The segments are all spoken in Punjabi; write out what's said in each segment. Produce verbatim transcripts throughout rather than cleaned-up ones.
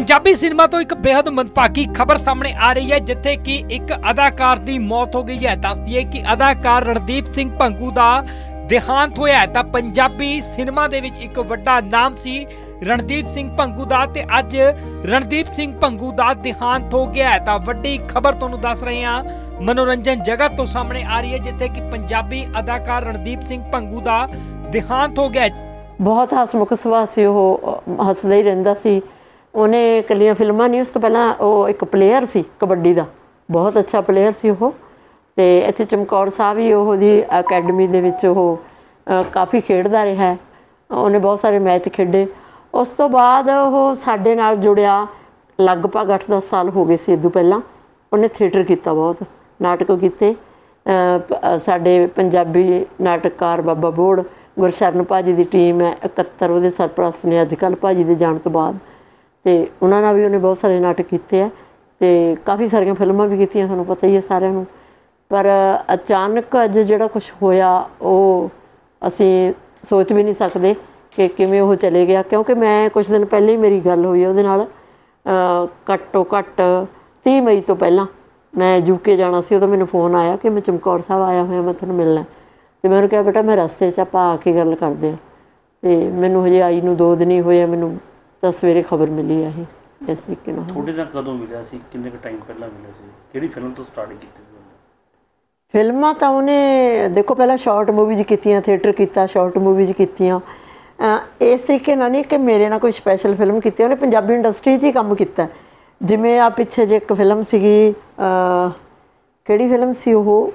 पंजाबी सिनेमा तो एक बेहद मंदभागी खबर सामने आ रही है जिथे कि एक अदाकार की मौत हो गई है। दस दिए कि अदाकार रणदीप सिंह भंगू का देहांत होया है। तां पंजाबी सिनेमा दे विच एक वड्डा नाम सी रणदीप सिंह भंगू दा ते अज रणदीप सिंह भंगू दा देहांत हो गया है। तां वड्डी खबर तुहानूं दस रहे हां मनोरंजन जगत तो सामने आ रही है जिथे कि पंजाबी अदाकार रणदीप सिंह भंगू दा देहांत हो गया है। बहुत हसमुख सुभाਅ सी, ਉਹ हसदा ही रहिंदा सी। ਉਹਨੇ ਇਕੱਲੀਆਂ ਫਿਲਮਾਂ ਨਹੀਂ, ਉਸ ਤੋਂ ਪਹਿਲਾਂ ਉਹ ਇੱਕ ਪਲੇਅਰ ਸੀ ਕਬੱਡੀ ਦਾ, ਬਹੁਤ ਅੱਛਾ ਪਲੇਅਰ ਸੀ ਉਹ। ਅਤੇ ਇੱਥੇ ਚਮਕੌਰ ਸਾਹਿਬ ਹੀ ਉਹਦੀ ਅਕੈਡਮੀ ਦੇ ਵਿੱਚ ਉਹ ਕਾਫੀ ਖੇਡਦਾ ਰਿਹਾ। ਉਹਨੇ ਬਹੁਤ ਸਾਰੇ ਮੈਚ ਖੇਡੇ। ਉਸ ਤੋਂ ਬਾਅਦ ਉਹ ਸਾਡੇ ਨਾਲ ਜੁੜਿਆ ਲਗਭਗ ਅੱਠ ਦਸ ਸਾਲ ਹੋ ਗਏ ਸੀ। ਇਦੋਂ ਪਹਿਲਾਂ ਉਹਨੇ ਥੀਏਟਰ ਕੀਤਾ, ਬਹੁਤ ਨਾਟਕ ਕੀਤੇ। ਸਾਡੇ ਪੰਜਾਬੀ ਨਾਟਕਕਾਰ ਬਾਬਾ ਬੋੜ ਗੁਰਸ਼ਰਨ ਭਾਜੀ ਦੀ ਟੀਮ ਹੈ ਇਕੱਤਰ, ਉਹਦੇ ਸਰਪ੍ਰਸਤ ਨੇ ਅੱਜ ਕੱਲ੍ਹ ਭਾਜੀ ਦੇ ਜਾਣ ਤੋਂ ਬਾਅਦ। ਅਤੇ ਉਹਨਾਂ ਨਾਲ ਵੀ ਉਹਨੇ ਬਹੁਤ ਸਾਰੇ ਨਾਟਕ ਕੀਤੇ ਆ ਅਤੇ ਕਾਫੀ ਸਾਰੀਆਂ ਫਿਲਮਾਂ ਵੀ ਕੀਤੀਆਂ, ਤੁਹਾਨੂੰ ਪਤਾ ਹੀ ਹੈ ਸਾਰਿਆਂ ਨੂੰ। ਪਰ ਅਚਾਨਕ ਅੱਜ ਜਿਹੜਾ ਕੁਛ ਹੋਇਆ ਉਹ ਅਸੀਂ ਸੋਚ ਵੀ ਨਹੀਂ ਸਕਦੇ ਕਿ ਕਿਵੇਂ ਉਹ ਚਲੇ ਗਿਆ, ਕਿਉਂਕਿ ਮੈਂ ਕੁਛ ਦਿਨ ਪਹਿਲਾਂ ਹੀ ਮੇਰੀ ਗੱਲ ਹੋਈ ਉਹਦੇ ਨਾਲ। ਘੱਟੋ ਘੱਟ ਤੀਹ ਮਈ ਤੋਂ ਪਹਿਲਾਂ ਮੈਂ ਯੂਕੇ ਜਾਣਾ ਸੀ, ਉਦੋਂ ਮੈਨੂੰ ਫੋਨ ਆਇਆ ਕਿ ਮੈਂ ਚਮਕੌਰ ਸਾਹਿਬ ਆਇਆ ਹੋਇਆ, ਮੈਂ ਤੁਹਾਨੂੰ ਮਿਲਣਾ। ਅਤੇ ਮੈਂ ਉਹਨੂੰ ਕਿਹਾ ਬੇਟਾ ਮੈਂ ਰਸਤੇ 'ਚ ਆਪਾਂ ਆ ਕੇ ਗੱਲ ਕਰਦੇ ਹਾਂ। ਅਤੇ ਮੈਨੂੰ ਹਜੇ ਆਈ ਨੂੰ ਦੋ ਦਿਨ ਹੀ ਹੋਏ ਆ, ਮੈਨੂੰ ਤਾਂ ਸਵੇਰੇ ਖਬਰ ਮਿਲੀ ਆ ਇਹ ਇਸ ਤਰੀਕੇ ਨਾਲ। ਤੁਹਾਡੇ ਨਾਲ ਕਦੋਂ ਮਿਲਿਆ ਸੀ, ਕਿੰਨੇ ਕੁ ਟਾਈਮ ਪਹਿਲਾਂ ਮਿਲਿਆ ਸੀ, ਕਿਹੜੀ ਫਿਲਮ ਤੋਂ ਸਟਾਰਟ ਕੀਤੀ ਸੀ? ਫਿਲਮਾਂ ਤਾਂ ਉਹਨੇ ਦੇਖੋ ਪਹਿਲਾਂ ਸ਼ਾਰਟ ਮੂਵੀਜ਼ ਕੀਤੀਆਂ, ਥੀਏਟਰ ਕੀਤਾ, ਸ਼ਾਰਟ ਮੂਵੀਜ਼ ਕੀਤੀਆਂ। ਇਸ ਤਰੀਕੇ ਨਾਲ ਨਹੀਂ ਕਿ ਮੇਰੇ ਨਾਲ ਕੋਈ ਸਪੈਸ਼ਲ ਫਿਲਮ ਕੀਤੀ, ਉਹਨੇ ਪੰਜਾਬੀ ਇੰਡਸਟਰੀ 'ਚ ਹੀ ਕੰਮ ਕੀਤਾ। ਜਿਵੇਂ ਆ ਪਿੱਛੇ ਜੇ ਇੱਕ ਫਿਲਮ ਸੀਗੀ, ਕਿਹੜੀ ਫਿਲਮ ਸੀ ਉਹ,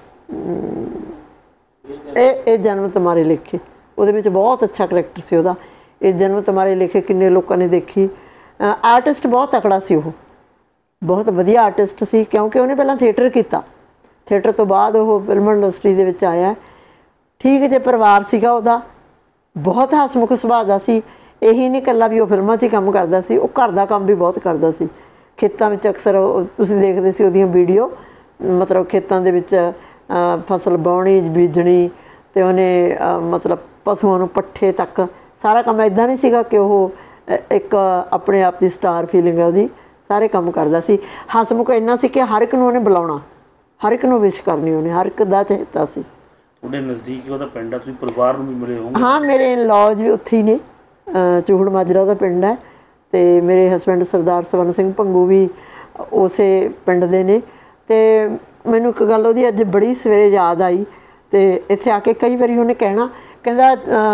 ਇਹ ਇਹ ਜਨਮ ਤੁਮਾਰੇ ਲਿਖੇ, ਉਹਦੇ ਵਿੱਚ ਬਹੁਤ ਅੱਛਾ ਕਰੈਕਟਰ ਸੀ ਉਹਦਾ। ਇਹ ਜਨਮ ਤੁਮਾਰੇ ਲਿਖੇ ਕਿੰਨੇ ਲੋਕਾਂ ਨੇ ਦੇਖੀ। ਆਰਟਿਸਟ ਬਹੁਤ ਤਕੜਾ ਸੀ ਉਹ, ਬਹੁਤ ਵਧੀਆ ਆਰਟਿਸਟ ਸੀ, ਕਿਉਂਕਿ ਉਹਨੇ ਪਹਿਲਾਂ ਥੀਏਟਰ ਕੀਤਾ, ਥੀਏਟਰ ਤੋਂ ਬਾਅਦ ਉਹ ਫਿਲਮ ਇੰਡਸਟਰੀ ਦੇ ਵਿੱਚ ਆਇਆ। ਠੀਕ ਜੇ ਪਰਿਵਾਰ ਸੀਗਾ ਉਹਦਾ, ਬਹੁਤ ਹਸਮੁਖ ਸੁਭਾਅ ਦਾ ਸੀ। ਇਹੀ ਨਹੀਂ ਇਕੱਲਾ ਵੀ ਉਹ ਫਿਲਮਾਂ 'ਚ ਹੀ ਕੰਮ ਕਰਦਾ ਸੀ, ਉਹ ਘਰ ਦਾ ਕੰਮ ਵੀ ਬਹੁਤ ਕਰਦਾ ਸੀ। ਖੇਤਾਂ ਵਿੱਚ ਅਕਸਰ ਤੁਸੀਂ ਦੇਖਦੇ ਸੀ ਉਹਦੀਆਂ ਵੀਡੀਓ, ਮਤਲਬ ਖੇਤਾਂ ਦੇ ਵਿੱਚ ਫਸਲ ਵਾਹੁਣੀ, ਬੀਜਣੀ, ਅਤੇ ਉਹਨੇ ਮਤਲਬ ਪਸ਼ੂਆਂ ਨੂੰ ਪੱਠੇ ਤੱਕ ਸਾਰਾ ਕੰਮ। ਇੱਦਾਂ ਨਹੀਂ ਸੀਗਾ ਕਿ ਉਹ ਇੱਕ ਆਪਣੇ ਆਪ ਦੀ ਸਟਾਰ ਫੀਲਿੰਗ ਹੈ ਉਹਦੀ, ਸਾਰੇ ਕੰਮ ਕਰਦਾ ਸੀ। ਹਸਮੁਖ ਇੰਨਾ ਸੀ ਕਿ ਹਰ ਇੱਕ ਨੂੰ ਉਹਨੇ ਬੁਲਾਉਣਾ, ਹਰ ਇੱਕ ਨੂੰ ਵਿਸ਼ ਕਰਨੀ ਉਹਨੇ, ਹਰ ਇੱਕ ਦਾ ਚਹੇਤਾ ਸੀ। ਤੁਹਾਡੇ ਨਜ਼ਦੀਕ ਉਹਦਾ ਪਿੰਡ ਆ, ਤੁਸੀਂ ਪਰਿਵਾਰ ਨੂੰ ਵੀ ਮਿਲੇ ਹੋਵੋਗੇ? ਹਾਂ, ਮੇਰੇ ਇਨ-ਲॉज ਵੀ ਉੱਥੇ ਹੀ ਨੇ, ਚੂਹੜ ਮਾਜਰਾ ਉਹਦਾ ਪਿੰਡ ਹੈ। ਅਤੇ ਮੇਰੇ ਹਸਬੈਂਡ ਸਰਦਾਰ ਸਵਰਨ ਸਿੰਘ ਭੰਗੂ ਵੀ ਉਸੇ ਪਿੰਡ ਦੇ ਨੇ। ਅਤੇ ਮੈਨੂੰ ਇੱਕ ਗੱਲ ਉਹਦੀ ਅੱਜ ਬੜੀ ਸਵੇਰੇ ਯਾਦ ਆਈ। ਅਤੇ ਇੱਥੇ ਆ ਕੇ ਕਈ ਵਾਰੀ ਉਹਨੇ ਕਹਿਣਾ, ਕਹਿੰਦਾ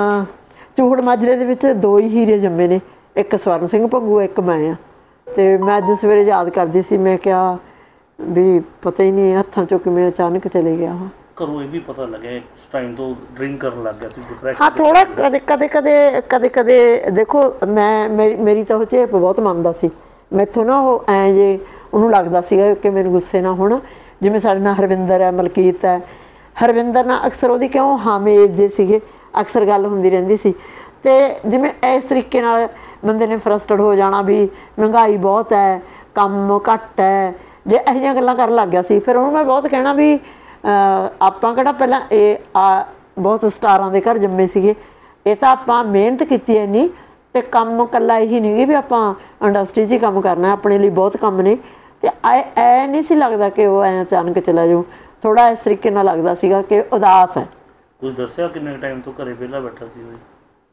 ਚੂਹੜ ਮਾਜਰੇ ਦੇ ਵਿੱਚ ਦੋ ਹੀ ਹੀਰੇ ਜੰਮੇ ਨੇ, ਇੱਕ ਸਵਰਨ ਸਿੰਘ ਭੰਗੂ, ਇੱਕ ਮੈਂ ਆ। ਅਤੇ ਮੈਂ ਅੱਜ ਸਵੇਰੇ ਯਾਦ ਕਰਦੀ ਸੀ, ਮੈਂ ਕਿਹਾ ਵੀ ਪਤਾ ਹੀ ਨਹੀਂ ਹੱਥਾਂ 'ਚੋਂ ਕਿਵੇਂ ਅਚਾਨਕ ਚਲੇ ਗਿਆ ਉਹ। ਘਰੋਂ ਇਹ ਵੀ ਪਤਾ ਲੱਗਿਆ ਉਸ ਟਾਈਮ ਤੋਂ ਡਰਿੰਕ ਕਰਨ ਲੱਗ ਗਿਆ ਸੀ, ਡਿਪਰੈਸ਼ਨ? ਹਾਂ, ਥੋੜ੍ਹਾ ਕਦੇ ਕਦੇ ਕਦੇ ਕਦੇ ਕਦੇ ਦੇਖੋ ਮੈਂ ਮੇਰੀ ਮੇਰੀ ਤਾਂ ਉਹ ਝੇਪ ਬਹੁਤ ਮੰਨਦਾ ਸੀ। ਮੈਥੋਂ ਨਾ ਉਹ ਐਂ ਜੇ ਉਹਨੂੰ ਲੱਗਦਾ ਸੀਗਾ ਕਿ ਮੈਨੂੰ ਗੁੱਸੇ ਨਾ ਹੋਣਾ। ਜਿਵੇਂ ਸਾਡੇ ਨਾਲ ਹਰਵਿੰਦਰ ਹੈ, ਮਲਕੀਤ ਹੈ, ਹਰਵਿੰਦਰ ਨਾਲ ਅਕਸਰ ਉਹਦੀ ਕਿਉਂ ਹਾਮੇਜ ਜੇ ਸੀਗੇ, ਅਕਸਰ ਗੱਲ ਹੁੰਦੀ ਰਹਿੰਦੀ ਸੀ। ਅਤੇ ਜਿਵੇਂ ਇਸ ਤਰੀਕੇ ਨਾਲ ਬੰਦੇ ਨੇ ਫਰਸਟਡ ਹੋ ਜਾਣਾ ਵੀ ਮਹਿੰਗਾਈ ਬਹੁਤ ਹੈ, ਕੰਮ ਘੱਟ ਹੈ, ਜੇ ਇਹੋ ਜਿਹੀਆਂ ਗੱਲਾਂ ਕਰਨ ਲੱਗ ਗਿਆ ਸੀ। ਫਿਰ ਉਹਨੂੰ ਮੈਂ ਬਹੁਤ ਕਹਿਣਾ ਵੀ ਆਪਾਂ ਕਿਹੜਾ ਪਹਿਲਾਂ ਇਹ ਆ ਬਹੁਤ ਸਟਾਰਾਂ ਦੇ ਘਰ ਜੰਮੇ ਸੀਗੇ, ਇਹ ਤਾਂ ਆਪਾਂ ਮਿਹਨਤ ਕੀਤੀ ਹੈ ਨਹੀਂ, ਅਤੇ ਕੰਮ ਇਕੱਲਾ ਇਹੀ ਨਹੀਂ ਗੀ ਵੀ ਆਪਾਂ ਇੰਡਸਟਰੀ 'ਚ ਹੀ ਕੰਮ ਕਰਨਾ, ਆਪਣੇ ਲਈ ਬਹੁਤ ਕੰਮ ਨੇ। ਅਤੇ ਐ ਐ ਨਹੀਂ ਸੀ ਲੱਗਦਾ ਕਿ ਉਹ ਐਂ ਅਚਾਨਕ ਚਲਾ ਜਾਊ, ਥੋੜ੍ਹਾ ਇਸ ਤਰੀਕੇ ਨਾਲ ਲੱਗਦਾ ਸੀਗਾ ਕਿ ਉਦਾਸ ਹੈ। ਕੁਝ ਦੱਸਿਆ ਕਿੰਨੇ ਟਾਈਮ ਤੋਂ ਘਰੇ ਵਿਹਲਾ ਬੈਠਾ ਸੀ ਉਹ?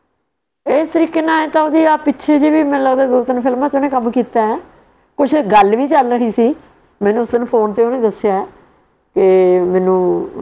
ਇਸ ਤਰੀਕੇ ਨਾਲ ਤਾਂ ਉਹਦੀ ਆ ਪਿੱਛੇ ਜਿਹੇ ਵੀ ਮੈਨੂੰ ਲੱਗਦਾ ਦੋ ਤਿੰਨ ਫਿਲਮਾਂ 'ਚ ਉਹਨੇ ਕੰਮ ਕੀਤਾ ਹੈ। ਕੁਛ ਗੱਲ ਵੀ ਚੱਲ ਰਹੀ ਸੀ, ਮੈਨੂੰ ਉਸ ਦਿਨ ਫੋਨ 'ਤੇ ਉਹਨੇ ਦੱਸਿਆ ਕਿ ਮੈਨੂੰ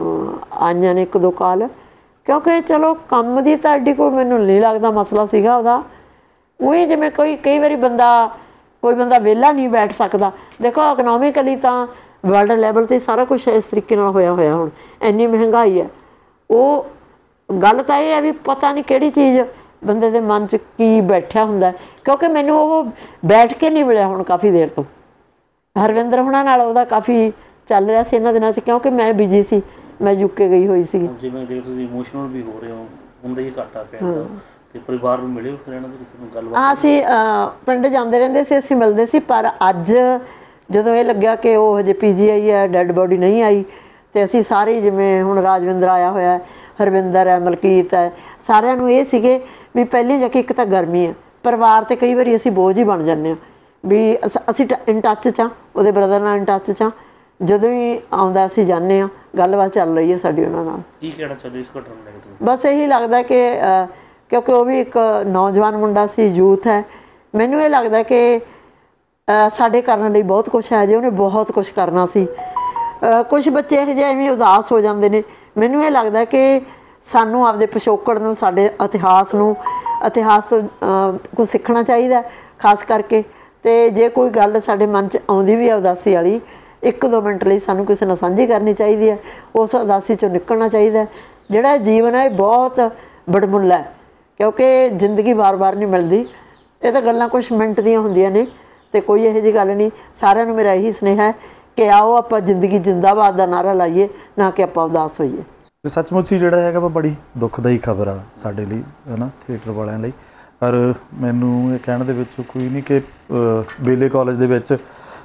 ਆਈਆਂ ਨੇ ਇੱਕ ਦੋ ਕਾਲ, ਕਿਉਂਕਿ ਚਲੋ ਕੰਮ ਦੀ ਤਾਂ ਐਡੀ ਕੋਈ ਮੈਨੂੰ ਨਹੀਂ ਲੱਗਦਾ ਮਸਲਾ ਸੀਗਾ ਉਹਦਾ। ਉਹੀ ਜਿਵੇਂ ਕੋਈ ਕਈ ਵਾਰੀ ਬੰਦਾ ਕੋਈ ਬੰਦਾ ਵਿਹਲਾ ਨਹੀਂ ਬੈਠ ਸਕਦਾ। ਦੇਖੋ ਇਕਨੋਮਿਕਲੀ ਤਾਂ ਵਰਲਡ ਲੈਵਲ 'ਤੇ ਸਾਰਾ ਕੁਛ ਇਸ ਤਰੀਕੇ ਨਾਲ ਹੋਇਆ ਹੋਇਆ, ਹੁਣ ਇੰਨੀ ਮਹਿੰਗਾਈ ਹੈ। ਉਹ ਗੱਲ ਤਾਂ ਇਹ ਹੈ ਵੀ ਪਤਾ ਨਹੀਂ ਕਿਹੜੀ ਚੀਜ਼ ਬੰਦੇ ਦੇ ਮਨ 'ਚ ਕੀ ਬੈਠਿਆ ਹੁੰਦਾ, ਕਿਉਂਕਿ ਮੈਨੂੰ ਉਹ ਬੈਠ ਕੇ ਨਹੀਂ ਮਿਲਿਆ ਹੁਣ ਕਾਫੀ ਦੇਰ ਤੋਂ। ਹਰਵਿੰਦਰ ਹੁਣਾਂ ਨਾਲ ਉਹਦਾ ਕਾਫੀ ਚੱਲ ਰਿਹਾ ਸੀ ਇਹਨਾਂ ਦਿਨਾਂ 'ਚ, ਕਿਉਂਕਿ ਮੈਂ ਬਿਜੀ ਸੀ, ਮੈਂ ਯੂਕੇ ਗਈ ਹੋਈ ਸੀ। ਜਿਵੇਂ ਦੇਖ ਤੁਸੀਂ ਇਮੋਸ਼ਨਲ ਵੀ ਹੋ ਰਹੇ ਹੋ, ਹੁੰਦਾ ਹੀ ਘਾਟਾ ਪਿਆ, ਅਤੇ ਪਰਿਵਾਰ ਨੂੰ ਮਿਲੇ ਫਿਰ ਇਹਨਾਂ ਦੀ ਕਿਸੇ ਨੂੰ ਗੱਲਬਾਤ? ਹਾਂ, ਅਸੀਂ ਪਿੰਡ ਜਾਂਦੇ ਰਹਿੰਦੇ ਸੀ, ਅਸੀਂ ਮਿਲਦੇ ਸੀ। ਪਰ ਅੱਜ ਜਦੋਂ ਇਹ ਲੱਗਿਆ ਕਿ ਉਹ ਹਜੇ ਪੀ ਜੀ ਆਈ ਹੈ, ਡੈਡ ਬੋਡੀ ਨਹੀਂ ਆਈ, ਅਤੇ ਅਸੀਂ ਸਾਰੇ ਜਿਵੇਂ ਹੁਣ ਰਾਜਵਿੰਦਰ ਆਇਆ ਹੋਇਆ, ਹਰਵਿੰਦਰ ਹੈ, ਮਲਕੀਤ ਹੈ, ਸਾਰਿਆਂ ਨੂੰ ਇਹ ਸੀਗੇ ਵੀ ਪਹਿਲੀ ਜਾ ਕੇ ਇੱਕ ਤਾਂ ਗਰਮੀ ਹੈ, ਪਰਿਵਾਰ 'ਤੇ ਕਈ ਵਾਰੀ ਅਸੀਂ ਬੋਝ ਹੀ ਬਣ ਜਾਂਦੇ ਹਾਂ ਵੀ ਅਸ ਅਸੀਂ ਇਨ ਟੱਚ 'ਚ ਹਾਂ, ਉਹਦੇ ਬ੍ਰਦਰ ਨਾਲ ਇਨ ਟੱਚ 'ਚ ਹਾਂ। ਜਦੋਂ ਹੀ ਆਉਂਦਾ ਅਸੀਂ ਜਾਂਦੇ ਹਾਂ, ਗੱਲਬਾਤ ਚੱਲ ਰਹੀ ਹੈ ਸਾਡੀ ਉਹਨਾਂ ਨਾਲ। ਕੀ ਕਹਿਣਾ ਚਾਹੁੰਦੇ ਇਸ ਘਟਨਾ ਨੂੰ ਲੈ ਕੇ? ਬਸ ਇਹੀ ਲੱਗਦਾ ਕਿ ਕਿਉਂਕਿ ਉਹ ਵੀ ਇੱਕ ਨੌਜਵਾਨ ਮੁੰਡਾ ਸੀ, ਯੂਥ ਹੈ। ਮੈਨੂੰ ਇਹ ਲੱਗਦਾ ਕਿ ਸਾਡੇ ਕਰਨ ਲਈ ਬਹੁਤ ਕੁਛ ਹੈ, ਜੇ ਉਹਨੇ ਬਹੁਤ ਕੁਛ ਕਰਨਾ ਸੀ। ਕੁਛ ਬੱਚੇ ਇਹੋ ਜਿਹੇ ਐਵੇਂ ਉਦਾਸ ਹੋ ਜਾਂਦੇ ਨੇ। ਮੈਨੂੰ ਇਹ ਲੱਗਦਾ ਕਿ ਸਾਨੂੰ ਆਪਦੇ ਪਿਛੋਕੜ ਨੂੰ, ਸਾਡੇ ਇਤਿਹਾਸ ਨੂੰ, ਇਤਿਹਾਸ ਤੋਂ ਕੁਛ ਸਿੱਖਣਾ ਚਾਹੀਦਾ ਖਾਸ ਕਰਕੇ। ਅਤੇ ਜੇ ਕੋਈ ਗੱਲ ਸਾਡੇ ਮਨ 'ਚ ਆਉਂਦੀ ਵੀ ਹੈ ਉਦਾਸੀ ਵਾਲੀ, ਇੱਕ ਦੋ ਮਿੰਟ ਲਈ ਸਾਨੂੰ ਕਿਸੇ ਨਾਲ ਸਾਂਝੀ ਕਰਨੀ ਚਾਹੀਦੀ ਹੈ, ਉਸ ਉਦਾਸੀ 'ਚੋਂ ਨਿਕਲਣਾ ਚਾਹੀਦਾ। ਜਿਹੜਾ ਜੀਵਨ ਹੈ ਇਹ ਬਹੁਤ ਬੜਮੁੱਲਾ ਹੈ, ਕਿਉਂਕਿ ਜ਼ਿੰਦਗੀ ਵਾਰ-ਵਾਰ ਨਹੀਂ ਮਿਲਦੀ। ਇਹ ਤਾਂ ਗੱਲਾਂ ਕੁਛ ਮਿੰਟ ਦੀਆਂ ਹੁੰਦੀਆਂ ਨੇ ਅਤੇ ਕੋਈ ਇਹੋ ਜਿਹੀ ਗੱਲ ਨਹੀਂ। ਸਾਰਿਆਂ ਨੂੰ ਮੇਰਾ ਇਹੀ ਸੁਨੇਹਾ ਹੈ ਕਿ ਆਓ ਆਪਾਂ ਜ਼ਿੰਦਗੀ ਜਿੰਦਾਬਾਦ ਦਾ ਨਾਅਰਾ ਲਾਈਏ, ਨਾ ਕਿ ਆਪਾਂ ਉਦਾਸ ਹੋਈਏ। ਸੱਚਮੁੱਚ ਹੀ ਜਿਹੜਾ ਹੈਗਾ ਵਾ ਬੜੀ ਦੁਖਦਾਈ ਖਬਰ ਆ ਸਾਡੇ ਲਈ, ਹੈ ਨਾ, ਥੀਏਟਰ ਵਾਲਿਆਂ ਲਈ। ਪਰ ਮੈਨੂੰ ਇਹ ਕਹਿਣ ਦੇ ਵਿੱਚ ਕੋਈ ਨਹੀਂ ਕਿ ਬੇਲੇ ਕਾਲਜ ਦੇ ਵਿੱਚ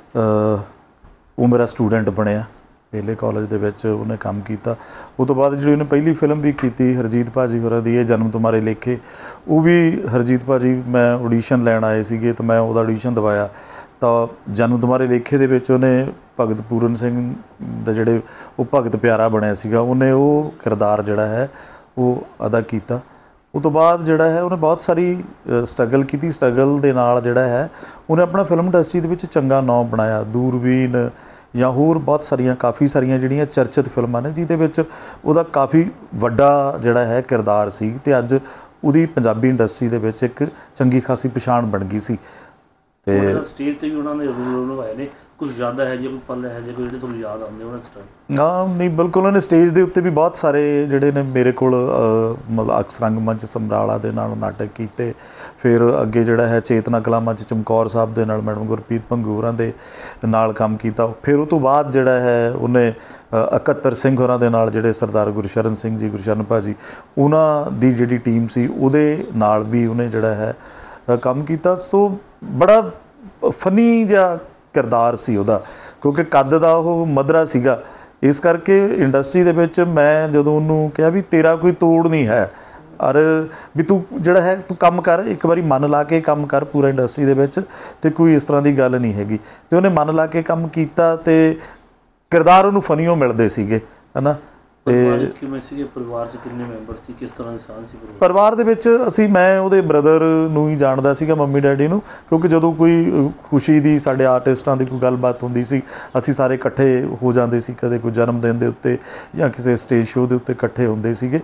ਉਹ ਮੇਰਾ ਸਟੂਡੈਂਟ ਬਣਿਆ। ਬੇਲੇ ਕਾਲਜ ਦੇ ਵਿੱਚ ਉਹਨੇ ਕੰਮ ਕੀਤਾ। ਉਹ ਤੋਂ ਬਾਅਦ ਜਿਹੜੀ ਉਹਨੇ ਪਹਿਲੀ ਫਿਲਮ ਵੀ ਕੀਤੀ ਹਰਜੀਤ ਭਾਜੀ ਹੋਰਾਂ ਦੀ, ਇਹ ਜਨਮ ਤੁਮਾਰੇ ਲੇਖੇ, ਉਹ ਵੀ ਹਰਜੀਤ ਭਾਜੀ ਮੈਂ ਆਡੀਸ਼ਨ ਲੈਣ ਆਏ ਸੀਗੇ ਤਾਂ ਮੈਂ ਉਹਦਾ ਆਡੀਸ਼ਨ ਦਵਾਇਆ। ਤਾਂ ਜਨਮ ਤੁਮਾਰੇ ਲੇਖੇ ਦੇ ਵਿੱਚ ਉਹਨੇ ਭਗਤ ਪੂਰਨ ਸਿੰਘ ਦਾ ਜਿਹੜੇ ਉਹ ਭਗਤ ਪਿਆਰਾ ਬਣਿਆ ਸੀਗਾ, ਉਹਨੇ ਉਹ ਕਿਰਦਾਰ ਜਿਹੜਾ ਹੈ ਉਹ ਅਦਾ ਕੀਤਾ। ਉਹ ਤੋਂ ਬਾਅਦ ਜਿਹੜਾ ਹੈ ਉਹਨੇ ਬਹੁਤ ਸਾਰੀ ਸਟਰਗਲ ਕੀਤੀ। ਸਟਰਗਲ ਦੇ ਨਾਲ ਜਿਹੜਾ ਹੈ ਉਹਨੇ ਆਪਣਾ ਫਿਲਮ ਇੰਡਸਟਰੀ ਦੇ ਵਿੱਚ ਚੰਗਾ ਨਾਂ ਬਣਾਇਆ। ਦੂਰਬੀਨ ਜਾਂ ਹੋਰ ਬਹੁਤ ਸਾਰੀਆਂ ਕਾਫੀ ਸਾਰੀਆਂ ਜਿਹੜੀਆਂ ਚਰਚਿਤ ਫਿਲਮਾਂ ਨੇ ਜਿਹਦੇ ਵਿੱਚ ਉਹਦਾ ਕਾਫੀ ਵੱਡਾ ਜਿਹੜਾ ਹੈ ਕਿਰਦਾਰ ਸੀ, ਅਤੇ ਅੱਜ ਉਹਦੀ ਪੰਜਾਬੀ ਇੰਡਸਟਰੀ ਦੇ ਵਿੱਚ ਇੱਕ ਚੰਗੀ ਖਾਸੀ ਪਛਾਣ ਬਣ ਗਈ ਸੀ। ਤੇ ਸਟੇਜ 'ਤੇ ਵੀ ਉਹਨਾਂ ਨੇ ਰੋਲ ਨਿਭਾਏ ਨੇ। ਕੁਝ ਜ਼ਿਆਦਾ ਹੈ ਜੇ ਕੋਈ ਪਲ ਹੈ ਜੇ ਕੋਈ ਜਿਹੜੇ ਤੁਹਾਨੂੰ ਯਾਦ ਆਉਂਦੇ ਉਹਨਾਂ ਸਟਾਈਲ? ਹਾਂ ਨਹੀਂ ਬਿਲਕੁਲ, ਉਹਨੇ ਸਟੇਜ ਦੇ ਉੱਤੇ ਵੀ ਬਹੁਤ ਸਾਰੇ ਜਿਹੜੇ ਨੇ ਮੇਰੇ ਕੋਲ ਮਤਲਬ ਅਕਸ ਰੰਗਮੰਚ ਸਮਰਾਲਾ ਦੇ ਨਾਲ ਨਾਟਕ ਕੀਤੇ। ਫਿਰ ਅੱਗੇ ਜਿਹੜਾ ਹੈ ਚੇਤਨਾ ਕਲਾ ਮੰਚ ਚਮਕੌਰ ਸਾਹਿਬ ਦੇ ਨਾਲ ਮੈਡਮ ਗੁਰਪ੍ਰੀਤ ਭੰਗੂ ਹੋਰਾਂ ਦੇ ਨਾਲ ਕੰਮ ਕੀਤਾ। ਫਿਰ ਉਹ ਤੋਂ ਬਾਅਦ ਜਿਹੜਾ ਹੈ ਉਹਨੇ ਇਕੱਤਰ ਸਿੰਘ ਹੋਰਾਂ ਦੇ ਨਾਲ, ਜਿਹੜੇ ਸਰਦਾਰ ਗੁਰਸ਼ਰਨ ਸਿੰਘ ਜੀ, ਗੁਰਸ਼ਰਨ ਭਾਜੀ, ਉਹਨਾਂ ਦੀ ਜਿਹੜੀ ਟੀਮ ਸੀ ਉਹਦੇ ਨਾਲ ਵੀ ਉਹਨੇ ਜਿਹੜਾ ਹੈ ਕੰਮ ਕੀਤਾ। ਸੋ ਬੜਾ ਫਨੀ ਜਿਹਾ ਕਿਰਦਾਰ ਸੀ ਉਹਦਾ, ਕਿਉਂਕਿ ਕੱਦ ਦਾ ਉਹ ਮਧਰਾ ਸੀਗਾ। ਇਸ ਕਰਕੇ ਇੰਡਸਟਰੀ ਦੇ ਵਿੱਚ ਮੈਂ ਜਦੋਂ ਉਹਨੂੰ ਕਿਹਾ ਵੀ ਤੇਰਾ ਕੋਈ ਤੋੜ ਨਹੀਂ ਹੈ, ਔਰ ਵੀ ਤੂੰ ਜਿਹੜਾ ਹੈ ਤੂੰ ਕੰਮ ਕਰ, ਇੱਕ ਵਾਰੀ ਮਨ ਲਾ ਕੇ ਕੰਮ ਕਰ ਪੂਰਾ ਇੰਡਸਟਰੀ ਦੇ ਵਿੱਚ, ਅਤੇ ਕੋਈ ਇਸ ਤਰ੍ਹਾਂ ਦੀ ਗੱਲ ਨਹੀਂ ਹੈਗੀ। ਅਤੇ ਉਹਨੇ ਮਨ ਲਾ ਕੇ ਕੰਮ ਕੀਤਾ ਅਤੇ ਕਿਰਦਾਰ ਉਹਨੂੰ ਫਨੀਓ ਮਿਲਦੇ ਸੀਗੇ, ਹੈ ਨਾ। ਤੇ ਕਿਵੇਂ ਸੀਗੇ ਪਰਿਵਾਰ 'ਚ, ਕਿੰਨੇ ਮੈਂਬਰ ਸੀ, ਕਿਸ ਤਰ੍ਹਾਂ ਦੀ ਸਾਂਝ ਸੀ ਪਰਿਵਾਰ ਦੇ ਵਿੱਚ? ਅਸੀਂ ਮੈਂ ਉਹਦੇ ਬ੍ਰਦਰ ਨੂੰ ਹੀ ਜਾਣਦਾ ਸੀਗਾ, ਮੰਮੀ ਡੈਡੀ ਨੂੰ, ਕਿਉਂਕਿ ਜਦੋਂ ਕੋਈ ਖੁਸ਼ੀ ਦੀ ਸਾਡੇ ਆਰਟਿਸਟਾਂ ਦੀ ਕੋਈ ਗੱਲਬਾਤ ਹੁੰਦੀ ਸੀ ਅਸੀਂ ਸਾਰੇ ਇਕੱਠੇ ਹੋ ਜਾਂਦੇ ਸੀ। ਕਦੇ ਕੋਈ ਜਨਮ ਦਿਨ ਦੇ ਉੱਤੇ ਜਾਂ ਕਿਸੇ ਸਟੇਜ ਸ਼ੋਅ ਦੇ ਉੱਤੇ ਇਕੱਠੇ ਹੁੰਦੇ ਸੀਗੇ।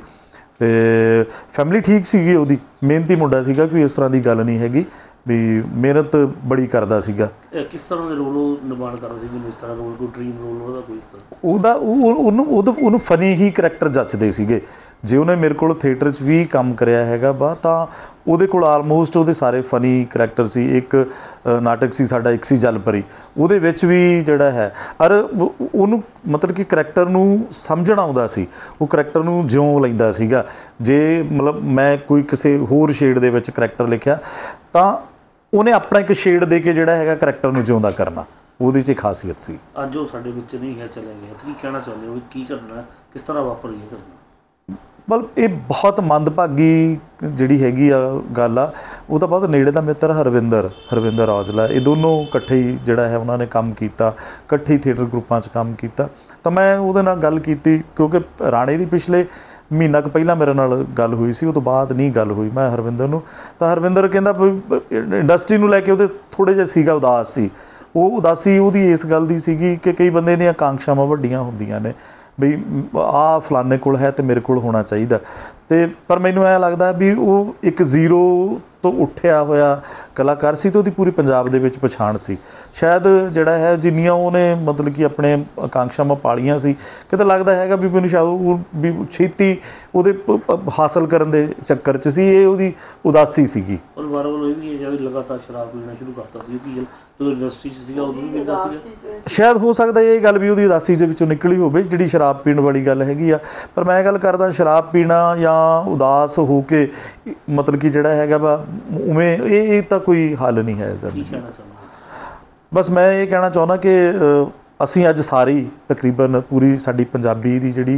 ਅਤੇ ਫੈਮਿਲੀ ਠੀਕ ਸੀਗੀ ਉਹਦੀ, ਮਿਹਨਤੀ ਮੁੰਡਾ ਸੀਗਾ, ਕੋਈ ਇਸ ਤਰ੍ਹਾਂ ਦੀ ਗੱਲ ਨਹੀਂ ਹੈਗੀ ਵੀ ਮਿਹਨਤ ਬੜੀ ਕਰਦਾ ਸੀਗਾ। ਕਿਸ ਤਰ੍ਹਾਂ ਦੇ ਰੋਲ ਉਹ ਨਿਭਾਉਣ ਕਰਦਾ ਸੀ? ਮੈਨੂੰ ਇਸ ਤਰ੍ਹਾਂ ਰੋਲ, ਕੋਈ ਡਰੀਮ ਰੋਲ ਉਹਦਾ ਕੋਈ ਇਸ ਤਰ੍ਹਾਂ? ਉਹਦਾ ਉਹ ਉਹਨੂੰ ਉਹਦਾ ਉਹਨੂੰ ਫਨੀ ਹੀ ਕਰੈਕਟਰ ਜੱਚਦੇ ਸੀਗੇ। ਜੇ ਉਹਨੇ ਮੇਰੇ ਕੋਲ ਥੀਏਟਰ 'ਚ ਵੀ ਕੰਮ ਕਰਿਆ ਹੈਗਾ ਵਾ ਤਾਂ ਉਹਦੇ ਕੋਲ ਆਲਮੋਸਟ ਉਹਦੇ ਸਾਰੇ ਫਨੀ ਕਰੈਕਟਰ ਸੀ। ਇੱਕ ਨਾਟਕ ਸੀ ਸਾਡਾ, ਇੱਕ ਸੀ ਜਲਪਰੀ, ਉਹਦੇ ਵਿੱਚ ਵੀ ਜਿਹੜਾ ਹੈ ਔਰ ਉਹਨੂੰ ਮਤਲਬ ਕਿ ਕਰੈਕਟਰ ਨੂੰ ਸਮਝਣਾ ਆਉਂਦਾ ਸੀ, ਉਹ ਕਰੈਕਟਰ ਨੂੰ ਜਿਉਂ ਲੈਂਦਾ ਸੀਗਾ। ਜੇ ਮਤਲਬ ਮੈਂ ਕੋਈ ਕਿਸੇ ਹੋਰ ਸ਼ੇਡ ਦੇ ਵਿੱਚ ਕਰੈਕਟਰ ਲਿਖਿਆ ਤਾਂ ਉਹਨੇ ਆਪਣਾ ਇੱਕ ਸ਼ੇਡ ਦੇ ਕੇ ਜਿਹੜਾ ਹੈਗਾ ਕਰੈਕਟਰ ਨੂੰ ਜਿਉਂਦਾ ਕਰਨਾ, ਉਹਦੇ 'ਚ ਖਾਸੀਅਤ ਸੀ। ਅੱਜ ਉਹ ਸਾਡੇ ਵਿੱਚ ਨਹੀਂ ਹੈ, ਚਲੇ ਗਏ, ਕੀ ਕਹਿਣਾ ਚਾਹੁੰਦੇ ਹੋ? ਕੀ ਕਰਨਾ, ਕਿਸ ਤਰ੍ਹਾਂ ਵਾਪਰ ਇਹ ਕਰਨਾ? ਮਤਲਬ ਇਹ ਬਹੁਤ ਮੰਦਭਾਗੀ ਜਿਹੜੀ ਹੈਗੀ ਆ ਗੱਲ ਆ। ਉਹਦਾ ਬਹੁਤ ਨੇੜੇ ਦਾ ਮਿੱਤਰ ਹਰਵਿੰਦਰ ਹਰਵਿੰਦਰ ਔਜਲਾ, ਇਹ ਦੋਨੋਂ ਇਕੱਠੇ ਹੀ ਜਿਹੜਾ ਹੈ ਉਹਨਾਂ ਨੇ ਕੰਮ ਕੀਤਾ, ਇਕੱਠੇ ਹੀ ਥੀਏਟਰ ਗਰੁੱਪਾਂ 'ਚ ਕੰਮ ਕੀਤਾ। ਤਾਂ ਮੈਂ ਉਹਦੇ ਨਾਲ ਗੱਲ ਕੀਤੀ, ਕਿਉਂਕਿ ਰਾਣੇ ਦੀ ਪਿਛਲੇ ਮਹੀਨਾ ਕੁ ਪਹਿਲਾਂ ਮੇਰੇ ਨਾਲ ਗੱਲ ਹੋਈ ਸੀ, ਉਹ ਤੋਂ ਬਾਅਦ ਨਹੀਂ ਗੱਲ ਹੋਈ ਮੈਂ ਹਰਵਿੰਦਰ ਨੂੰ। ਤਾਂ ਹਰਵਿੰਦਰ ਕਹਿੰਦਾ ਇੰਡਸਟਰੀ ਨੂੰ ਲੈ ਕੇ ਉਹਦੇ ਥੋੜ੍ਹੇ ਜਿਹਾ ਸੀਗਾ ਉਦਾਸ ਸੀ। ਉਹ ਉਦਾਸੀ ਉਹਦੀ ਇਸ ਗੱਲ ਦੀ ਸੀਗੀ ਕਿ ਕਈ ਬੰਦੇ ਦੀਆਂ ਆਕਾਂਖਸ਼ਾਵਾਂ ਵੱਡੀਆਂ ਹੁੰਦੀਆਂ ਨੇ ਬਈ ਆਹ ਫਲਾਣੇ ਕੋਲ ਹੈ ਅਤੇ ਮੇਰੇ ਕੋਲ ਹੋਣਾ ਚਾਹੀਦਾ। ਅਤੇ ਪਰ ਮੈਨੂੰ ਐਂ ਲੱਗਦਾ ਵੀ ਉਹ ਇੱਕ ਜ਼ੀਰੋ ਤੋਂ ਉੱਠਿਆ ਹੋਇਆ ਕਲਾਕਾਰ ਸੀ ਅਤੇ ਉਹਦੀ ਪੂਰੀ ਪੰਜਾਬ ਦੇ ਵਿੱਚ ਪਛਾਣ ਸੀ। ਸ਼ਾਇਦ ਜਿਹੜਾ ਹੈ ਜਿੰਨੀਆਂ ਉਹਨੇ ਮਤਲਬ ਕਿ ਆਪਣੇ ਆਕਾਂਖਸ਼ਾਵਾਂ ਪਾਲੀਆਂ ਸੀ, ਕਿਤੇ ਲੱਗਦਾ ਹੈਗਾ ਵੀ ਮੈਨੂੰ ਸ਼ਾਇਦ ਉਹ ਵੀ ਛੇਤੀ ਉਹਦੇ ਹਾਸਲ ਕਰਨ ਦੇ ਚੱਕਰ 'ਚ ਸੀ, ਇਹ ਉਹਦੀ ਉਦਾਸੀ ਸੀਗੀ। ਔਰ ਵਾਰ ਵਾਰ ਇਹ ਵੀ ਹੈ ਵੀ ਲਗਾਤਾਰ ਸ਼ਰਾਬ ਪੀਣਾ ਸ਼ੁਰੂ ਕਰਤਾ ਸੀ, ਕਿ ਜਦੋਂ ਇੰਡਸਟਰੀ 'ਚ ਸੀਗਾ ਉਦੋਂ ਵੀ ਪੀਂਦਾ ਸੀਗਾ। ਸ਼ਾਇਦ ਹੋ ਸਕਦਾ ਇਹ ਗੱਲ ਵੀ ਉਹਦੀ ਉਦਾਸੀ ਦੇ ਵਿੱਚੋਂ ਨਿਕਲੀ ਹੋਵੇ ਜਿਹੜੀ ਸ਼ਰਾਬ ਪੀਣ ਵਾਲੀ ਗੱਲ ਹੈਗੀ ਆ। ਪਰ ਮੈਂ ਗੱਲ ਕਰਦਾ ਸ਼ਰਾਬ ਪੀਣਾ ਜਾਂ ਉਦਾਸ ਹੋ ਕੇ ਮਤਲਬ ਕਿ ਜਿਹੜਾ ਹੈਗਾ ਵਾ ਉਵੇਂ, ਇਹ ਇਹ ਤਾਂ ਕੋਈ ਹੱਲ ਨਹੀਂ ਹੈ ਸਰ। ਬਸ ਮੈਂ ਇਹ ਕਹਿਣਾ ਚਾਹੁੰਦਾ ਕਿ ਅਸੀਂ ਅੱਜ ਸਾਰੀ ਤਕਰੀਬਨ ਪੂਰੀ ਸਾਡੀ ਪੰਜਾਬੀ ਦੀ ਜਿਹੜੀ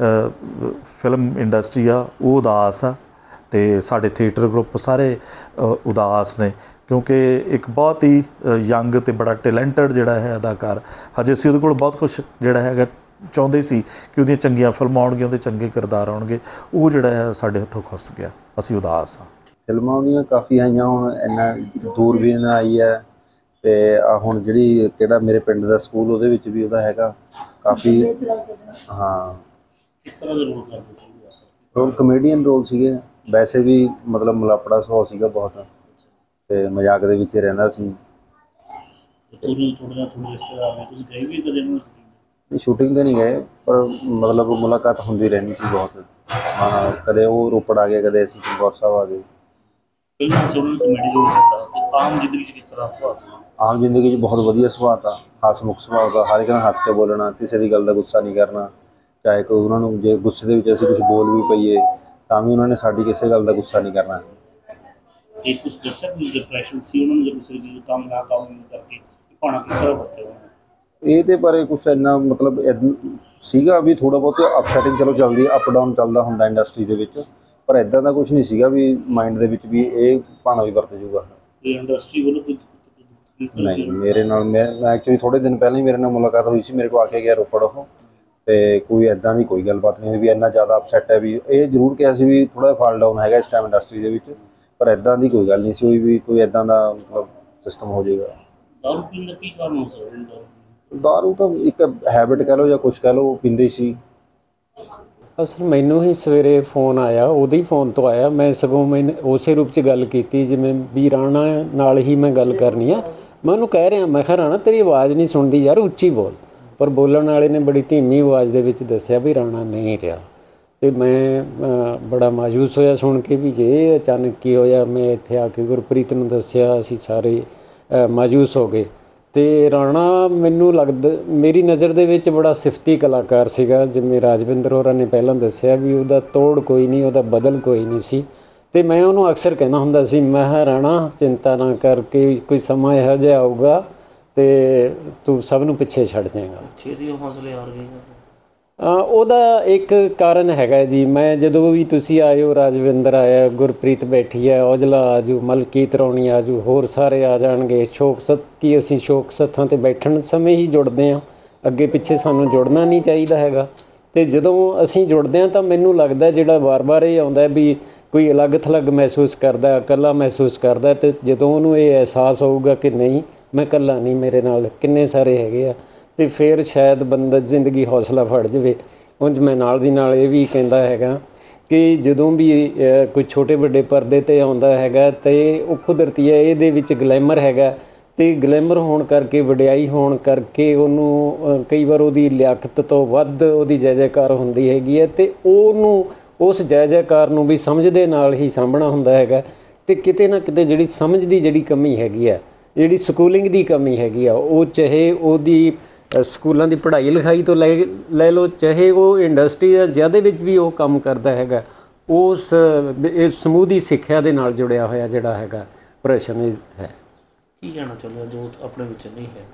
ਫਿਲਮ ਇੰਡਸਟਰੀ ਆ ਉਹ ਉਦਾਸ ਆ, ਅਤੇ ਸਾਡੇ ਥੀਏਟਰ ਗਰੁੱਪ ਸਾਰੇ ਉਦਾਸ ਨੇ, ਕਿਉਂਕਿ ਇੱਕ ਬਹੁਤ ਹੀ ਯੰਗ ਤੇ ਬੜਾ ਟੈਲੈਂਟਡ ਜਿਹੜਾ ਹੈ ਅਦਾਕਾਰ, ਹਜੇ ਅਸੀਂ ਉਹਦੇ ਕੋਲ ਬਹੁਤ ਕੁਛ ਜਿਹੜਾ ਹੈਗਾ ਚਾਹੁੰਦੇ ਸੀ ਕਿ ਉਹਦੀਆਂ ਚੰਗੀਆਂ ਫਿਲਮਾਂ ਆਉਣਗੀਆਂ, ਉਹਦੇ ਚੰਗੇ ਕਿਰਦਾਰ ਆਉਣਗੇ, ਉਹ ਜਿਹੜਾ ਹੈ ਸਾਡੇ ਹੱਥੋਂ ਖੁੱਸ ਗਿਆ। ਅਸੀਂ ਉਦਾਸ ਹਾਂ। ਫਿਲਮਾਂ ਉਹਦੀਆਂ ਕਾਫੀ ਆਈਆਂ, ਹੁਣ ਇੰਨਾ ਦੂਰਬੀਨ ਆਈ ਹੈ, ਅਤੇ ਆ ਹੁਣ ਜਿਹੜੀ ਕਿਹੜਾ ਮੇਰੇ ਪਿੰਡ ਦਾ ਸਕੂਲ ਉਹਦੇ ਵਿੱਚ ਵੀ ਉਹਦਾ ਹੈਗਾ ਕਾਫੀ। ਹਾਂ, ਕਿਸ ਤਰ੍ਹਾਂ ਦਾ ਰੋਲ ਕਰਦੇ ਸੀ? ਰੋਲ ਕਮੇਡੀਅਨ ਰੋਲ ਸੀਗੇ, ਵੈਸੇ ਵੀ ਮਤਲਬ ਮਲਾਪੜਾ ਸੁਭਾਅ ਸੀਗਾ ਬਹੁਤ, ਅਤੇ ਮਜ਼ਾਕ ਦੇ ਵਿੱਚ ਰਹਿੰਦਾ ਸੀ। ਤੁਹਾਨੂੰ ਤੁਹਾਡੇ ਨਾਲ ਤੁਹਾਡੇ ਰਿਸ਼ਤੇਦਾਰ ਨੇ, ਤੁਸੀਂ ਗਏ ਵੀ ਕਦੇ ਨੂੰ? ਨਹੀਂ, ਸ਼ੂਟਿੰਗ 'ਤੇ ਨਹੀਂ ਗਏ, ਪਰ ਮਤਲਬ ਮੁਲਾਕਾਤ ਹੁੰਦੀ ਰਹਿੰਦੀ ਸੀ ਬਹੁਤ। ਹਾਂ, ਕਦੇ ਉਹ ਰੋਪੜ ਆ ਗਏ, ਕਦੇ ਅਸੀਂ ਚਮਕੌਰ ਸਾਹਿਬ ਆ ਗਏ। ਫਿਲਮਾਂ 'ਚ ਉਹਨਾਂ ਨੇ ਕਮੇਡੀ ਰੋਲ ਕੀਤਾ, ਅਤੇ ਆਮ ਜ਼ਿੰਦਗੀ 'ਚ ਕਿਸ ਤਰ੍ਹਾਂ ਸੁਭਾਅ ਸੀ? ਆਮ ਜ਼ਿੰਦਗੀ 'ਚ ਬਹੁਤ ਵਧੀਆ ਸੁਭਾਅ ਤਾ, ਹੱਸਮੁਖ ਸੁਭਾਅ ਦਾ, ਹਰ ਇੱਕ ਨਾਲ ਹੱਸ ਕੇ ਬੋਲਣਾ, ਕਿਸੇ ਦੀ ਗੱਲ ਦਾ ਗੁੱਸਾ ਨਹੀਂ ਕਰਨਾ। ਚਾਹੇ ਕੋਈ ਉਹਨਾਂ ਨੂੰ ਜੇ ਗੁੱਸੇ ਦੇ ਵਿੱਚ ਅਸੀਂ ਕੁਛ ਬੋਲ ਵੀ ਪਈਏ ਤਾਂ ਵੀ ਉਹਨਾਂ ਨੇ ਸਾਡੀ ਕਿਸੇ ਗੱਲ ਦਾ ਗੁੱਸਾ ਨਹੀਂ ਕਰਨਾ। ਇਹ ਕੁਛ ਦੱਸਿਆ ਕੁਝ ਡਿਪਰੈਸ਼ਨ ਸੀ ਉਹਨਾਂ ਨੂੰ, ਜੇ ਕਿਸੇ ਚੀਜ਼ ਕੰਮ ਨਾ ਕੰਮ ਕਰਕੇ ਭਾਣਾ ਕਿਸ ਤਰ੍ਹਾਂ ਵਰਤੇ ਉਹਨਾਂ ਨੇ? ਇਹਦੇ ਬਾਰੇ ਕੁਛ ਇੰਨਾ ਮਤਲਬ ਸੀਗਾ ਵੀ ਥੋੜ੍ਹਾ ਬਹੁਤ ਅਪਸੈਟਿੰਗ ਚਲੋ ਚੱਲਦੀ, ਅਪ ਡਾਊਨ ਚੱਲਦਾ ਹੁੰਦਾ ਇੰਡਸਟਰੀ ਦੇ ਵਿੱਚ, ਪਰ ਇੱਦਾਂ ਦਾ ਕੁਛ ਨਹੀਂ ਸੀਗਾ ਵੀ ਮਾਈਂਡ ਦੇ ਵਿੱਚ ਵੀ ਇਹ ਭਾਣਾ ਵੀ ਵਰਤ ਜੂਗਾ। ਇੰਡਸਟਰੀ ਵੱਲੋਂ ਕੋਈ ਨਹੀਂ, ਮੇਰੇ ਨਾਲ ਮੈਂ ਐਕਚੁਅਲੀ ਥੋੜ੍ਹੇ ਦਿਨ ਪਹਿਲਾਂ ਹੀ ਮੇਰੇ ਨਾਲ ਮੁਲਾਕਾਤ ਹੋਈ ਸੀ, ਮੇਰੇ ਕੋਲ ਆ ਕੇ ਗਿਆ ਰੋਪੜ ਉਹ, ਅਤੇ ਕੋਈ ਇੱਦਾਂ ਦੀ ਕੋਈ ਗੱਲਬਾਤ ਨਹੀਂ ਹੋਈ ਵੀ ਇੰਨਾ ਜ਼ਿਆਦਾ ਅਪਸੈਟ ਹੈ। ਵੀ ਇਹ ਜ਼ਰੂਰ ਕਿਹਾ ਸੀ ਵੀ ਥੋੜ੍ਹਾ ਜਿਹਾ ਫਾਲ ਡਾਊਨ ਹੈਗਾ ਇਸ ਟਾਈਮ ਇੰਡਸਟਰੀ ਦੇ ਵਿੱਚ, ਪਰ ਇੱਦਾਂ ਦੀ ਕੋਈ ਗੱਲ ਨਹੀਂ ਸੀ ਹੋਈ ਵੀ ਕੋਈ ਇੱਦਾਂ ਦਾ ਮਤਲਬ ਸਿਸਟਮ ਹੋ ਜਾਏਗਾ। ਦਾਰੂ ਪੀਣ ਦਾ ਕੀ ਕਾਰਨ ਹੋ ਸਕਦਾ? ਦਾਰੂ ਤਾਂ ਇੱਕ ਹੈਬਿਟ ਕਹਿ ਲਓ ਜਾਂ ਕੁਛ ਕਹਿ ਲਓ, ਉਹ ਪੀਂਦੇ ਸੀ। ਅਸਲ ਮੈਨੂੰ ਹੀ ਸਵੇਰੇ ਫੋਨ ਆਇਆ, ਉਹਦੇ ਹੀ ਫੋਨ ਤੋਂ ਆਇਆ। ਮੈਂ ਸਗੋਂ ਮੈਂ ਉਸੇ ਰੂਪ 'ਚ ਗੱਲ ਕੀਤੀ ਜਿਵੇਂ ਵੀ ਰਾਣਾ ਨਾਲ ਹੀ ਮੈਂ ਗੱਲ ਕਰਨੀ ਆ। ਮੈਂ ਉਹਨੂੰ ਕਹਿ ਰਿਹਾ, ਮੈਂ ਕਿਹਾ ਰਾਣਾ ਤੇਰੀ ਆਵਾਜ਼ ਨਹੀਂ ਸੁਣਦੀ ਯਾਰ, ਉੱਚੀ ਬੋਲ। ਪਰ ਬੋਲਣ ਵਾਲੇ ਨੇ ਬੜੀ ਧੀਮੀ ਆਵਾਜ਼ ਦੇ ਵਿੱਚ ਦੱਸਿਆ ਵੀ ਰਾਣਾ ਨਹੀਂ ਰਿਹਾ। ਅਤੇ ਮੈਂ ਬੜਾ ਮਾਯੂਸ ਹੋਇਆ ਸੁਣ ਕੇ ਵੀ ਜੇ ਅਚਾਨਕ ਕੀ ਹੋਇਆ। ਮੈਂ ਇੱਥੇ ਆ ਕੇ ਗੁਰਪ੍ਰੀਤ ਨੂੰ ਦੱਸਿਆ, ਅਸੀਂ ਸਾਰੇ ਮਾਯੂਸ ਹੋ ਗਏ। ਅਤੇ ਰਾਣਾ ਮੈਨੂੰ ਲੱਗਦਾ ਮੇਰੀ ਨਜ਼ਰ ਦੇ ਵਿੱਚ ਬੜਾ ਸਿਫਤੀ ਕਲਾਕਾਰ ਸੀਗਾ, ਜਿਵੇਂ ਰਾਜਵਿੰਦਰ ਹੋਰਾਂ ਨੇ ਪਹਿਲਾਂ ਦੱਸਿਆ ਵੀ ਉਹਦਾ ਤੋੜ ਕੋਈ ਨਹੀਂ, ਉਹਦਾ ਬਦਲ ਕੋਈ ਨਹੀਂ ਸੀ। ਅਤੇ ਮੈਂ ਉਹਨੂੰ ਅਕਸਰ ਕਹਿੰਦਾ ਹੁੰਦਾ ਸੀ, ਮੈਂ ਕਿਹਾ ਰਾਣਾ ਚਿੰਤਾ ਨਾ ਕਰਕੇ, ਕੋਈ ਸਮਾਂ ਇਹੋ ਜਿਹਾ ਆਊਗਾ ਅਤੇ ਤੂੰ ਸਭ ਨੂੰ ਪਿੱਛੇ ਛੱਡ ਜਾਏਗਾ। ਛੇਤੀ ਉਹ ਹੌਸਲੇ ਹਾਰ ਗਏ? ਉਹਦਾ ਇੱਕ ਕਾਰਨ ਹੈਗਾ ਜੀ। ਮੈਂ ਜਦੋਂ ਵੀ ਤੁਸੀਂ ਆਏ ਹੋ, ਰਾਜਵਿੰਦਰ ਆਇਆ, ਗੁਰਪ੍ਰੀਤ ਬੈਠੀ ਹੈ, ਔਜਲਾ ਆਜੂ, ਮਲਕੀਤ ਰੌਣੀ ਆਜੂ, ਹੋਰ ਸਾਰੇ ਆ ਜਾਣਗੇ। ਸ਼ੋਕ ਸੱਤ ਕੀ ਅਸੀਂ ਸ਼ੋਕ ਸੱਥਾਂ 'ਤੇ ਬੈਠਣ ਸਮੇਂ ਹੀ ਜੁੜਦੇ ਹਾਂ, ਅੱਗੇ ਪਿੱਛੇ ਸਾਨੂੰ ਜੁੜਨਾ ਨਹੀਂ ਚਾਹੀਦਾ ਹੈਗਾ। ਅਤੇ ਜਦੋਂ ਅਸੀਂ ਜੁੜਦੇ ਹਾਂ ਤਾਂ ਮੈਨੂੰ ਲੱਗਦਾ ਜਿਹੜਾ ਵਾਰ-ਵਾਰ ਇਹ ਆਉਂਦਾ ਵੀ ਕੋਈ ਅਲੱਗ ਥਲੱਗ ਮਹਿਸੂਸ ਕਰਦਾ, ਇਕੱਲਾ ਮਹਿਸੂਸ ਕਰਦਾ, ਅਤੇ ਜਦੋਂ ਉਹਨੂੰ ਇਹ ਅਹਿਸਾਸ ਹੋਊਗਾ ਕਿ ਨਹੀਂ ਮੈਂ ਇਕੱਲਾ ਨਹੀਂ, ਮੇਰੇ ਨਾਲ ਕਿੰਨੇ ਸਾਰੇ ਹੈਗੇ ਆ, ਅਤੇ ਫਿਰ ਸ਼ਾਇਦ ਬੰਦਾ ਜ਼ਿੰਦਗੀ ਹੌਸਲਾ ਫੜ ਜਾਵੇ। ਉਂਝ ਮੈਂ ਨਾਲ ਦੀ ਨਾਲ ਇਹ ਵੀ ਕਹਿੰਦਾ ਹੈਗਾ ਕਿ ਜਦੋਂ ਵੀ ਕੋਈ ਛੋਟੇ ਵੱਡੇ ਪਰਦੇ 'ਤੇ ਆਉਂਦਾ ਹੈਗਾ ਅਤੇ ਉਹ ਕੁਦਰਤੀ ਹੈ, ਇਹਦੇ ਵਿੱਚ ਗਲੈਮਰ ਹੈਗਾ, ਅਤੇ ਗਲੈਮਰ ਹੋਣ ਕਰਕੇ, ਵਡਿਆਈ ਹੋਣ ਕਰਕੇ ਉਹਨੂੰ ਕਈ ਵਾਰ ਉਹਦੀ ਲਿਆਕਤ ਤੋਂ ਵੱਧ ਉਹਦੀ ਜੈ ਜੈਕਾਰ ਹੁੰਦੀ ਹੈਗੀ ਹੈ, ਅਤੇ ਉਹਨੂੰ ਉਸ ਜੈ ਜੈਕਾਰ ਨੂੰ ਵੀ ਸਮਝ ਦੇ ਨਾਲ ਹੀ ਸਾਂਭਣਾ ਹੁੰਦਾ ਹੈਗਾ। ਅਤੇ ਕਿਤੇ ਨਾ ਕਿਤੇ ਜਿਹੜੀ ਸਮਝ ਦੀ ਜਿਹੜੀ ਕਮੀ ਹੈਗੀ ਹੈ, ਜਿਹੜੀ ਸਕੂਲਿੰਗ ਦੀ ਕਮੀ ਹੈਗੀ ਆ, ਉਹ ਚਾਹੇ ਉਹਦੀ ਸਕੂਲਾਂ ਦੀ ਪੜ੍ਹਾਈ ਲਿਖਾਈ ਤੋਂ ਲੈ ਲੈ ਲਓ, ਚਾਹੇ ਉਹ ਇੰਡਸਟਰੀ ਜਿਹਦੇ ਵਿੱਚ ਵੀ ਉਹ ਕੰਮ ਕਰਦਾ ਹੈਗਾ, ਉਸ ਇਸ ਸਮੂਹ ਦੀ ਸਿੱਖਿਆ ਦੇ ਨਾਲ ਜੁੜਿਆ ਹੋਇਆ ਜਿਹੜਾ ਹੈਗਾ ਪ੍ਰਸ਼ਨ ਹੈ। ਕੀ ਕਹਿਣਾ ਚਾਹੁੰਦੇ ਹੋ ਜੋ ਆਪਣੇ ਵਿੱਚ ਨਹੀਂ ਹੈ?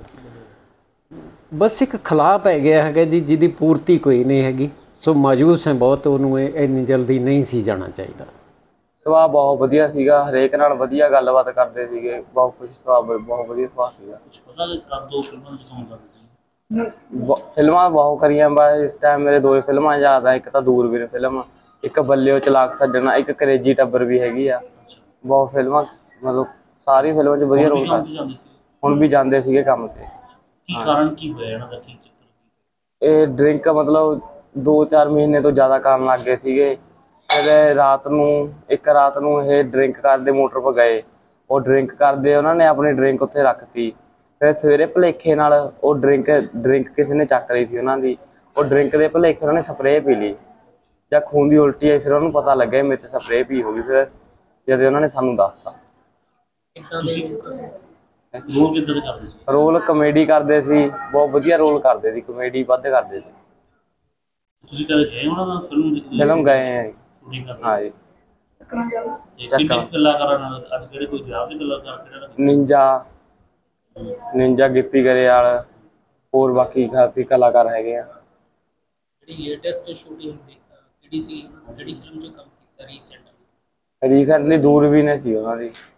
ਬਸ ਇੱਕ ਖਲਾਅ ਪੈ ਗਿਆ ਹੈਗਾ ਜੀ, ਜਿਹਦੀ ਪੂਰਤੀ ਕੋਈ ਨਹੀਂ ਹੈਗੀ। ਸੋ ਮਾਯੂਸ ਹੈ ਬਹੁਤ, ਉਹਨੂੰ ਇਹ ਇੰਨੀ ਜਲਦੀ ਨਹੀਂ ਸੀ ਜਾਣਾ ਚਾਹੀਦਾ। ਸੁਭਾਅ ਬਹੁਤ ਵਧੀਆ ਸੀਗਾ, ਹਰੇਕ ਨਾਲ ਵਧੀਆ ਗੱਲਬਾਤ ਕਰਦੇ ਸੀਗੇ, ਬਹੁਤ ਕੁਛ ਸੁਭਾਅ ਬਹੁਤ ਵਧੀਆ ਸੁਭਾਅ ਸੀਗਾ। ਕੁਛ ਪਤਾ ਕਰ ਦੋ ਫਿਲਮਾਂ ਵਿੱਚ ਕੰਮ ਕਰਦੇ ਸੀ? ਫਿਲਮਾਂ ਬਹੁਤ ਕਰੀਆਂ, ਬਸ ਇਸ ਟਾਈਮ ਮੇਰੇ ਦੋ ਫਿਲਮਾਂ ਯਾਦ ਆ, ਇੱਕ ਤਾਂ ਦੂਰਬੀਨ ਫਿਲਮ, ਇੱਕ ਬੱਲਿਓ ਚਲਾਕ ਸੱਜਣਾ, ਇੱਕ ਕਰੇਜੀ ਟੱਬਰ ਵੀ ਹੈਗੀ ਆ। ਬਹੁਤ ਫਿਲਮਾਂ ਮਤਲਬ ਸਾਰੀ ਫਿਲਮਾਂ 'ਚ ਵਧੀਆ ਰੋਲ ਕਰਦੇ। ਹੁਣ ਵੀ ਜਾਂਦੇ ਸੀਗੇ ਕੰਮ 'ਤੇ। ਕੀ ਕਾਰਨ ਕੀ ਹੋਇਆ ਇਹਨਾਂ ਦਾ? ਕੀ ਚੱਕਰ? ਇਹ ਡਰਿੰਕ ਮਤਲਬ ਦੋ ਚਾਰ ਮਹੀਨੇ ਤੋਂ ਜ਼ਿਆਦਾ ਕਰਨ ਲੱਗ ਗਏ ਸੀਗੇ। ਫਿਰ ਰਾਤ ਨੂੰ ਇੱਕ ਰਾਤ ਨੂੰ ਇਹ ਡਰਿੰਕ ਕਰਦੇ ਮੋਟਰ 'ਤੇ ਗਏ, ਉਹ ਡਰਿੰਕ ਕਰਦੇ ਉਹਨਾਂ ਨੇ ਆਪਣੀ ਡਰਿੰਕ ਉੱਥੇ ਰੱਖਤੀ। ਫਿਰ ਸਵੇਰੇ ਭੁਲੇਖੇ ਨਾਲ ਉਹ ਡਰਿੰਕ ਡਰਿੰਕ ਕਿਸੇ ਨੇ ਚੱਕ ਲਈ ਸੀ ਉਹਨਾਂ ਦੀ, ਉਹ ਡਰਿੰਕ ਦੇ ਭੁਲੇਖੇ ਉਹਨਾਂ ਨੇ ਸਪਰੇਅ ਪੀ ਲਈ ਜਾਂ ਖੂਨ ਦੀ ਉਲਟੀ ਆਈ। ਫਿਰ ਉਹਨੂੰ ਪਤਾ ਲੱਗਿਆ ਮੇਰੇ 'ਤੇ ਸਪਰੇਅ ਪੀ ਹੋ ਗਈ। ਫਿਰ ਜਦੋਂ ਉਹਨਾਂ ਨੇ ਸਾਨੂੰ ਦੱਸਤਾ। ਰੋਲ ਕਿੱਦਾਂ ਦੇ ਕਰਦੇ ਸੀ? ਰੋਲ ਕਮੇਡੀ ਕਰਦੇ ਸੀ, ਬਹੁਤ ਵਧੀਆ ਰੋਲ ਕਰਦੇ ਸੀ, ਕਮੇਡੀ ਵੱਧ ਕਰਦੇ ਸੀ। ਤੁਸੀਂ ਕਦੇ ਗਏ ਉਹਨਾਂ ਨਾਲ ਫਿਲਮ ਦੇਖਣ? ਫਿਲਮ ਗਏ ਆ ਸ਼ੂਟਿੰਗ ਕਰਦੇ? ਹਾਂ ਜੀ। ਕਿੰਨੇ ਕਲਾਕਾਰਾਂ ਨਾਲ ਅੱਜ ਕਿਹੜੇ ਕੋਈ ਯਾਦ ਦੇ ਕਲਾਕਾਰ ਕਿਹੜਾ? ਨਿੰਜਾ ਨਿੰਜਾ ਗਿੱਪੀ ਗਰੇਵਾਲ, ਹੋਰ ਬਾਕੀ ਖਾਸੀ ਕਲਾਕਾਰ ਹੈਗੇ ਆ। ਜਿਹੜੀ ਲੇਟੈਸਟ ਸ਼ੂਟਿੰਗ ਕਿਹੜੀ ਸੀ, ਜਿਹੜੀ ਫਿਲਮ 'ਚ ਕੰਮ ਕੀਤਾ ਰੀਸੈਂਟ? ਰੀਸੈਂਟਲੀ ਦੂਰਬੀਨ ਸੀ ਉਹਨਾਂ ਦੀ।